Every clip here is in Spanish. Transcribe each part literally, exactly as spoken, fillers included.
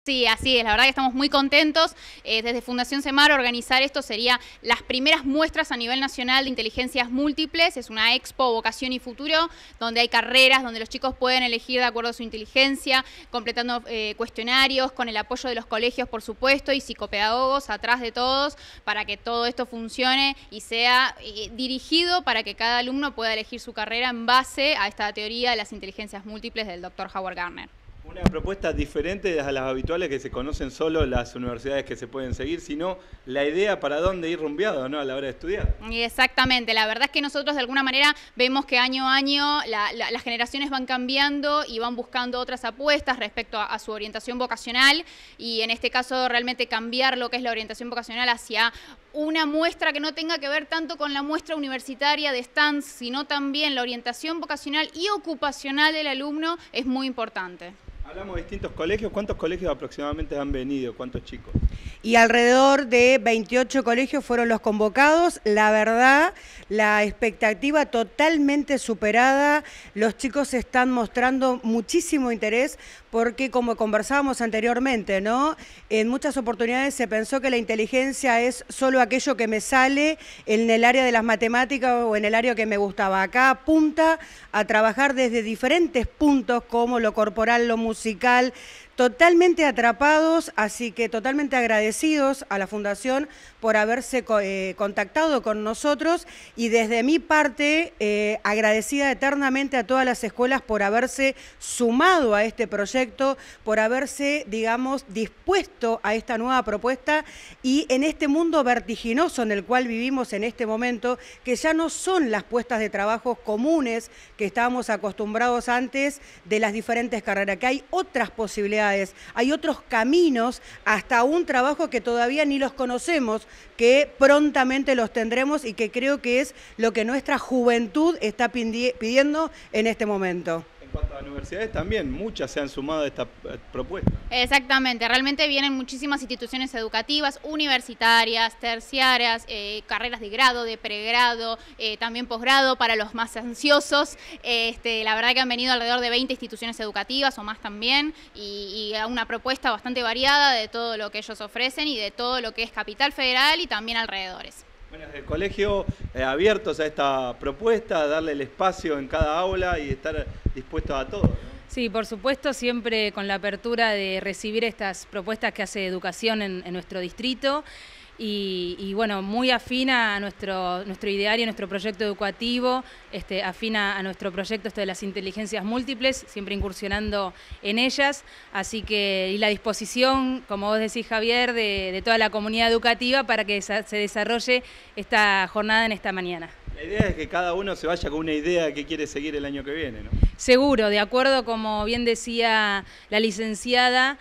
Sí, así es, la verdad que estamos muy contentos. Eh, desde Fundación Semar organizar esto sería las primeras muestras a nivel nacional de inteligencias múltiples. Es una expo Vocación y Futuro, donde hay carreras, donde los chicos pueden elegir de acuerdo a su inteligencia, completando eh, cuestionarios, con el apoyo de los colegios, por supuesto, y psicopedagogos atrás de todos, para que todo esto funcione y sea eh, dirigido para que cada alumno pueda elegir su carrera en base a esta teoría de las inteligencias múltiples del doctor Howard Gardner. Una propuesta diferente a las habituales que se conocen solo las universidades que se pueden seguir, sino la idea para dónde ir rumbeado, ¿no?, a la hora de estudiar. Exactamente, la verdad es que nosotros de alguna manera vemos que año a año la, la, las generaciones van cambiando y van buscando otras apuestas respecto a, a su orientación vocacional, y en este caso realmente cambiar lo que es la orientación vocacional hacia una muestra que no tenga que ver tanto con la muestra universitaria de stands, sino también la orientación vocacional y ocupacional del alumno es muy importante. Hablamos de distintos colegios. ¿Cuántos colegios aproximadamente han venido? ¿Cuántos chicos? Y alrededor de veintiocho colegios fueron los convocados. La verdad, la expectativa totalmente superada. Los chicos están mostrando muchísimo interés porque, como conversábamos anteriormente, ¿no?, en muchas oportunidades se pensó que la inteligencia es solo aquello que me sale en el área de las matemáticas o en el área que me gustaba. Acá apunta a trabajar desde diferentes puntos, como lo corporal, lo musical, totalmente atrapados, así que totalmente agradecidos a la Fundación por haberse eh, contactado con nosotros, y desde mi parte eh, agradecida eternamente a todas las escuelas por haberse sumado a este proyecto, por haberse, digamos, dispuesto a esta nueva propuesta, y en este mundo vertiginoso en el cual vivimos en este momento, que ya no son las puestas de trabajo comunes que estábamos acostumbrados antes de las diferentes carreras, que hay otras posibilidades. Hay otros caminos, hasta un trabajo que todavía ni los conocemos, que prontamente los tendremos y que creo que es lo que nuestra juventud está pidiendo en este momento. En cuanto a universidades también, muchas se han sumado a esta propuesta. Exactamente, realmente vienen muchísimas instituciones educativas, universitarias, terciarias, eh, carreras de grado, de pregrado, eh, también posgrado para los más ansiosos. Este, la verdad que han venido alrededor de veinte instituciones educativas o más también, y, y a una propuesta bastante variada de todo lo que ellos ofrecen y de todo lo que es Capital Federal y también alrededores. Bueno, desde el colegio eh, abiertos a esta propuesta, darle el espacio en cada aula y estar dispuestos a todo, ¿no? Sí, por supuesto, siempre con la apertura de recibir estas propuestas que hace Educación en, en nuestro distrito. Y, y bueno, muy afina a nuestro, nuestro ideario, nuestro proyecto educativo, este, afina a nuestro proyecto esto de las inteligencias múltiples, siempre incursionando en ellas. Así que, y la disposición, como vos decís, Javier, de, de toda la comunidad educativa para que se desarrolle esta jornada en esta mañana. La idea es que cada uno se vaya con una idea de qué quiere seguir el año que viene, ¿no? Seguro, de acuerdo, como bien decía la licenciada,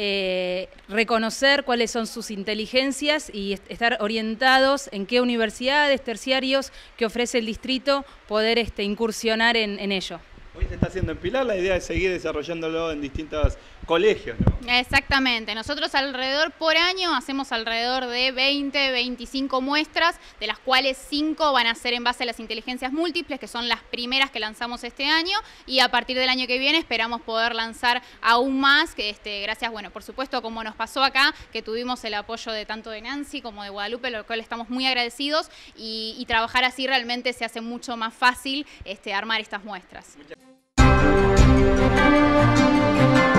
Eh, reconocer cuáles son sus inteligencias y est estar orientados en qué universidades, terciarios que ofrece el distrito, poder este, incursionar en, en ello. Hoy se está haciendo en Pilar, la idea es seguir desarrollándolo en distintos colegios, ¿no? Exactamente, nosotros alrededor por año hacemos alrededor de veinte, veinticinco muestras, de las cuales cinco van a ser en base a las inteligencias múltiples, que son las primeras que lanzamos este año, y a partir del año que viene esperamos poder lanzar aún más, que este, gracias, bueno, por supuesto, como nos pasó acá, que tuvimos el apoyo de tanto de Nancy como de Guadalupe, lo cual estamos muy agradecidos, y, y trabajar así realmente se hace mucho más fácil este, armar estas muestras. Muchas